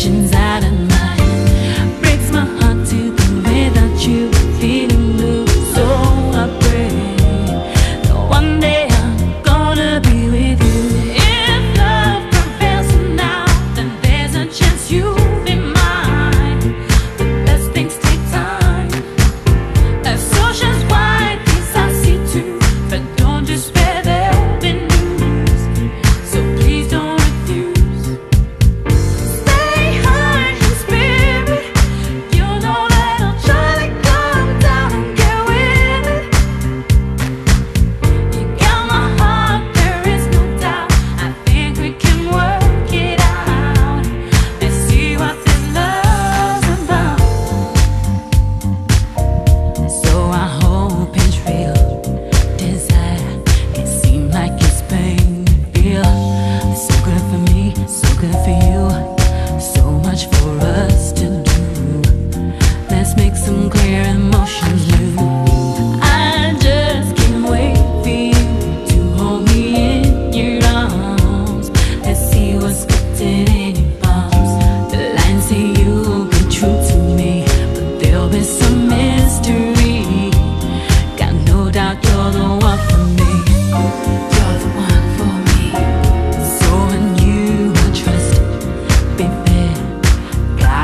Expectations out of mind. Breaks my heart to be without you. Feeling blue, so I pray that one day I'm gonna be with you. If love prevails now, then there's a chance you'll be mine. The best things take time. As oceans wide, these I see too. But don't despair, there'll be news. So please don't refuse. Stay high in spirit. You know that I'll try to come down and get with it. You got my heart, there is no doubt. I think we can work it out. Let's see what this love's about. So I hope it's real. Desire can seem like it's pain to feel. It's so good for me, so good for you. So much for us to do. Let's make some clear emotions new. I just can't wait for you to hold me in your arms. Let's see what's scripted in your palms. The lines say you'll be true to me, but there'll be some mystery. Got no doubt you're the one for me. You're the one for me. So in you I trust. Be fair,